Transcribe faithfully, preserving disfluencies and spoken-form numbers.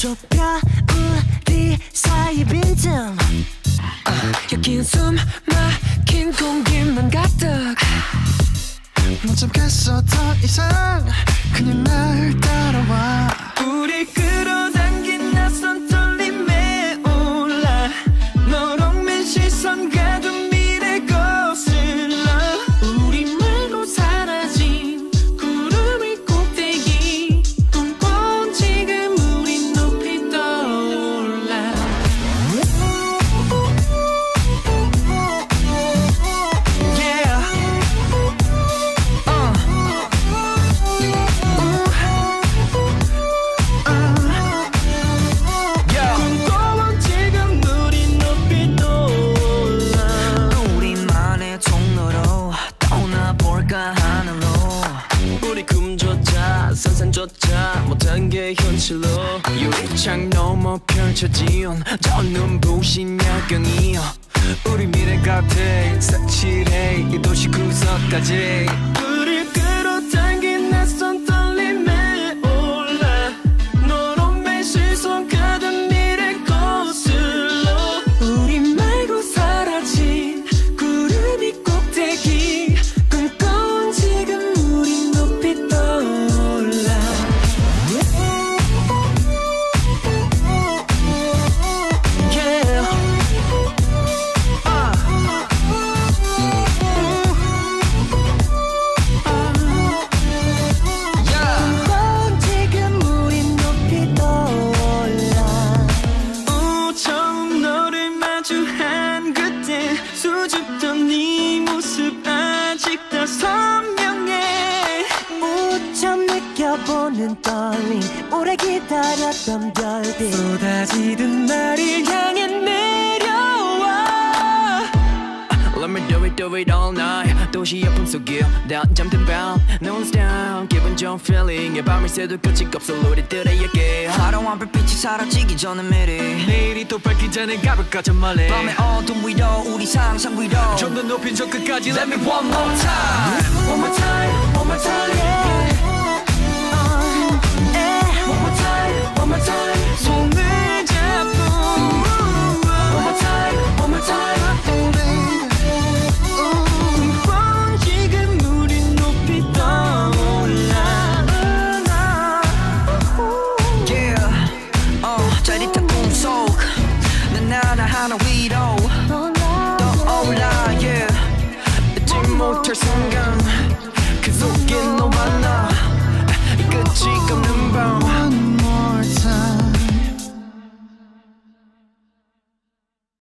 좁혀 우리 사이 빈틈 여긴 숨 막힌 공기만 가득 못 참겠어 더 이상 그냥 날 따라와 우리 끌어당긴 낯선 떨림에 올라 너롱맨 시선 가둔 미래 거슬러 우리 말고 사라진 구름이 꼭대기 꿈꿔온 지금 우린 높이 떠올라 Yeah uh. 꿈꿔온 지금 우린 높이 떠올라 우리만의 통로로 떠나볼까 하늘로 우리 꿈조차 상상조차 못한 게 현실로 유리창 넘어 펼쳐진 저 눈부신 야경이여 우리 미래 같아 색칠해 이 도시 구석까지 우릴 끌어당긴 낯선 떨림에 올라 너롱맨 시선 가득 미래 거슬러 우리 말고 사라진 구름이 꼭대기 꿈꿔온 지금 우린 높이 떠올라 Yeah 꿈꿔온 지금 우린 높이 떠올라 오, 처음 너를 마주한 그때 수줍던 네 모습 아직 다 선명해 무척 느껴보는 떨림 오래 기다렸던 별빛 쏟아지듯 나를 향해 내려와 Let me do it, do it all night 도시 여품 속에 난 잠든 밤 Non-stop 기분 좋은 feeling에 밤을 새도 끝이 없어 우리들의 얘기 화려한 불빛이 사라지기 전에 미리 내일이 또 밝기 전에 가볼까 저 멀리 밤의 어둠 위로 우리 상상 위로 좀 더 높인 저 끝까지 Let me one more time One more time, one more time yeah. One more time, one more time 손을 잡고 One more time, one more time 꿈꿔온 지금 우린 높이 떠올라 Yeah 어 짜릿한 꿈속 난 하나하나 위로 떠올라 Yeah 잊지 못할 순간